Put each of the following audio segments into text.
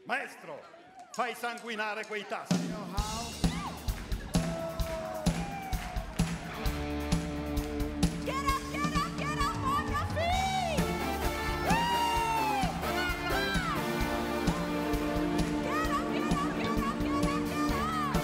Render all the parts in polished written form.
Maestro, fai sanguinare quei tasti. You know how? Get up on your feet! Woo! Get up, get up, get up, get up, get up!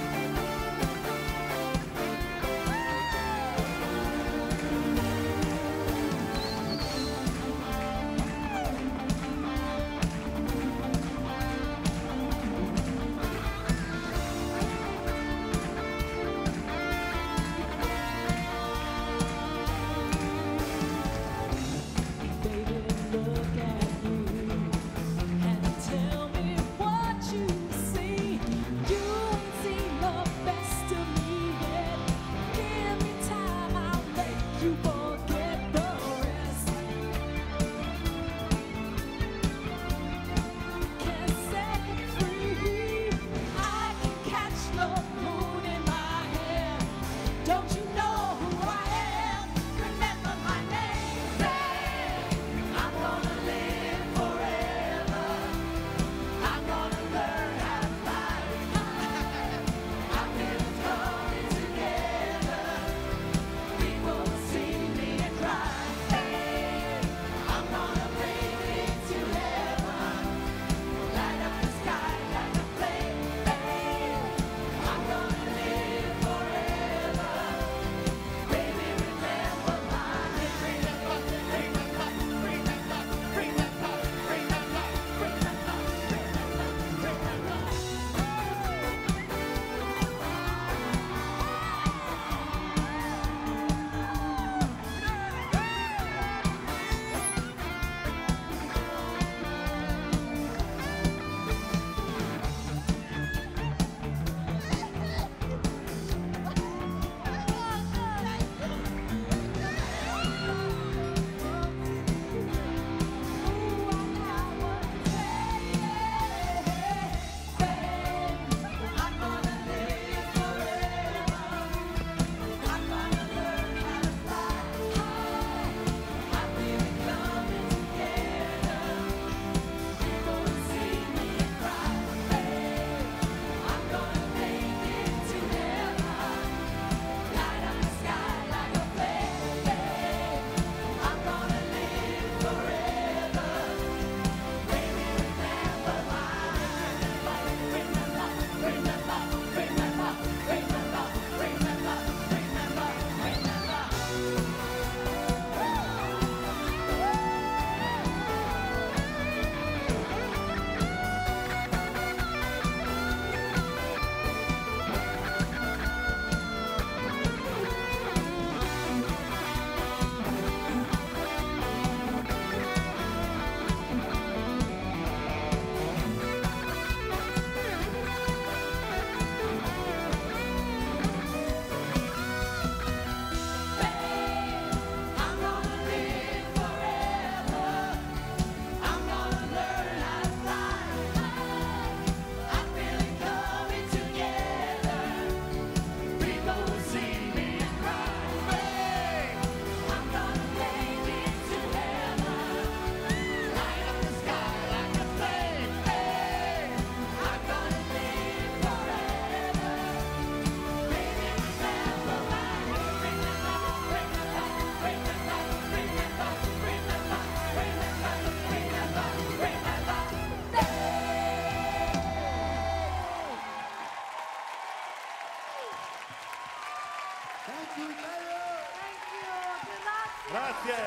Thank you, Mayor. Thank you, grazie. Grazie.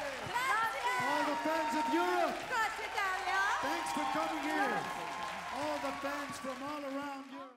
Grazie. All the fans of Europe, Grazie Italia. thanks for coming here. All the fans from all around Europe.